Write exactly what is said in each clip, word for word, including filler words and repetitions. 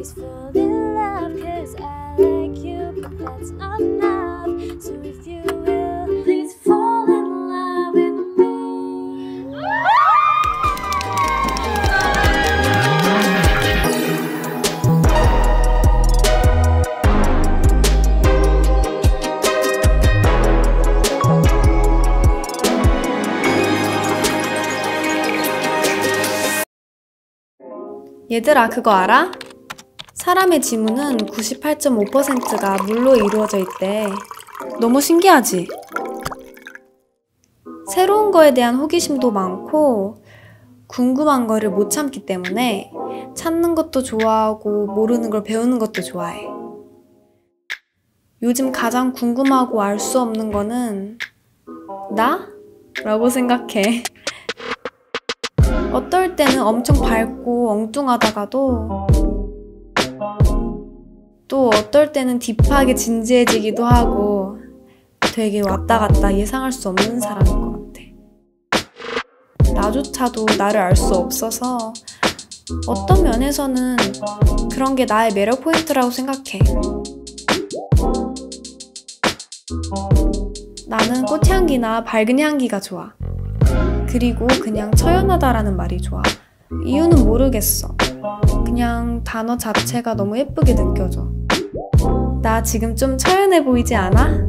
Please fall in love, cause I like you, but that's not enough. So if you will, please fall in love with me. 얘들아, 그거 알아? 사람의 지문은 구십팔 점 오 퍼센트가 물로 이루어져 있대. 너무 신기하지? 새로운 거에 대한 호기심도 많고 궁금한 거를 못 참기 때문에 찾는 것도 좋아하고 모르는 걸 배우는 것도 좋아해. 요즘 가장 궁금하고 알 수 없는 거는 나? 라고 생각해. 어떨 때는 엄청 밝고 엉뚱하다가도 또 어떨 때는 딥하게 진지해지기도 하고 되게 왔다 갔다 예상할 수 없는 사람인 것 같아. 나조차도 나를 알 수 없어서 어떤 면에서는 그런 게 나의 매력 포인트라고 생각해. 나는 꽃향기나 밝은 향기가 좋아. 그리고 그냥 처연하다라는 말이 좋아. 이유는 모르겠어. 그냥 단어 자체가 너무 예쁘게 느껴져. 나 지금 좀 처연해 보이지 않아?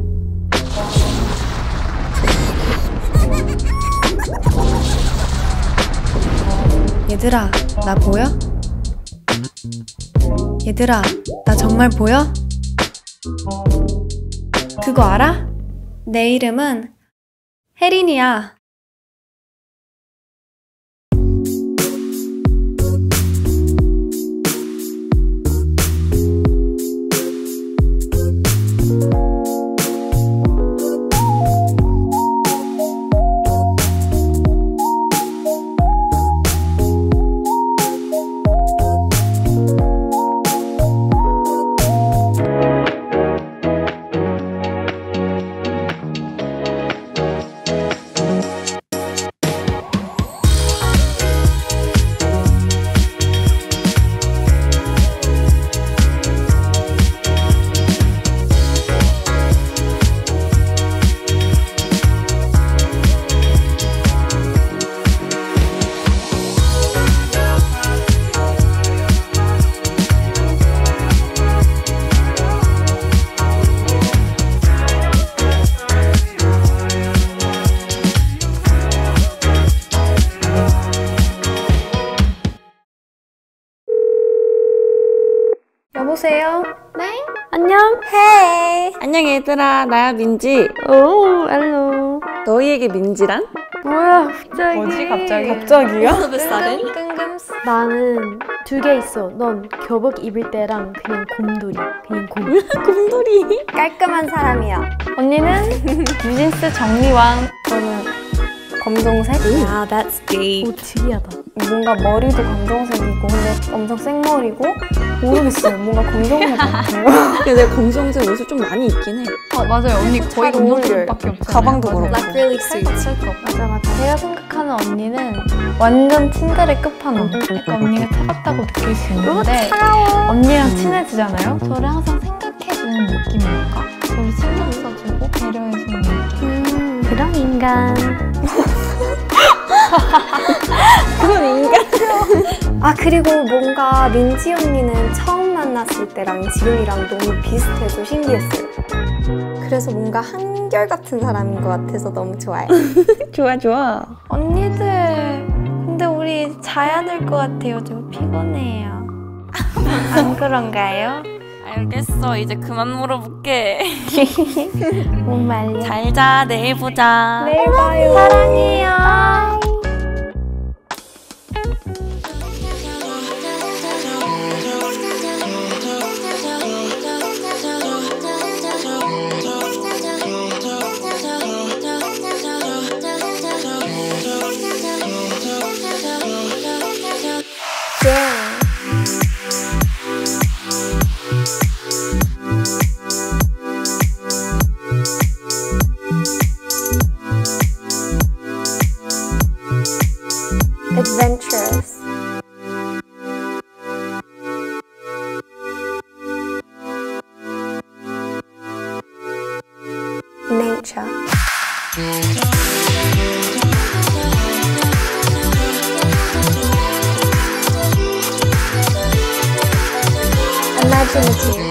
얘들아, 나 보여? 얘들아, 나 정말 보여? 그거 알아? 내 이름은 혜린이야. 여보세요? 네? 안녕? 헤이! 안녕 얘들아, 나야 민지. 오, 알로. 너희에게 민지란? 뭐야, 갑자기. 뭐지, 갑자기? 갑자기요? 뜬금스. 나는 두 개 있어. 넌 교복 입을 때랑 그냥 곰돌이. 그냥 곰. 곰돌이. 깔끔한 사람이야. 언니는 뉴진스 정리왕. 저는 검정색? 아, that's deep. 오, 특이하다. 뭔가 머리도 검정색이고 근데 엄청 생머리고 모르겠어요. 뭔가 검정색 같아요. 근데 내가 검정색 옷을 좀 많이 입긴 해. 아 맞아요. 언니 거의 검정색밖에 없잖아요. 가방도 그렇고. Like really suits. 맞아 맞아. 제가 생각하는 언니는 완전 친절의 끝판왕. 약간 언니가 차갑다고 느낄 수 있는데 언니랑 친해지잖아요. 저를 항상 생각해주는 느낌일까? 저를 신경 써주고 배려해주는 느낌. 음, 그런 인간. 그건 인간. 아, 그리고 뭔가 민지 언니는 처음 만났을 때랑 지금이랑 너무 비슷해서 신기했어요. 그래서 뭔가 한결같은 사람인 것 같아서 너무 좋아요. 좋아 좋아. 언니들, 근데 우리 자야 될 것 같아요. 좀 피곤해요. 안 그런가요? 알겠어. 이제 그만 물어볼게. 뭔 말이야. 잘 자. 내일 보자. 내일 봐요. 사랑해요. nature. Imaginative.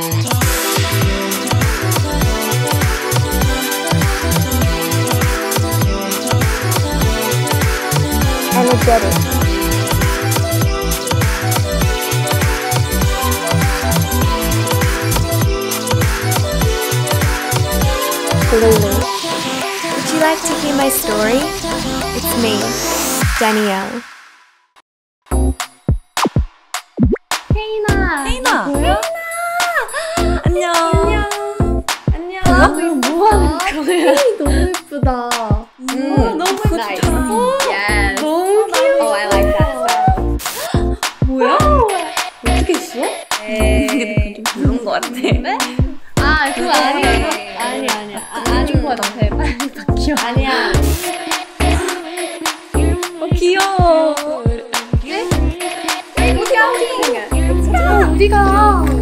Energetic. Lulu. Would you like to hear my story? It's me, Danielle. 혜인아. 혜인아. 뭐야? 안녕. 안녕. 안녕. 뭐 하는 거야? 혜인이 너무 예쁘다. 음, 너무 nice. 예쁘다. Yes. 너무 귀여워. Oh, I like that style. 뭐야? 어떻게 했어? 근데 그건 좀 별론 것 같아. 네? 아, 그거 아니야. 아니, 아니야. 아, 아닌 거다. 빨리 바뀌어. 아니야. 어, 귀여워. 네? 어디가? 어디가?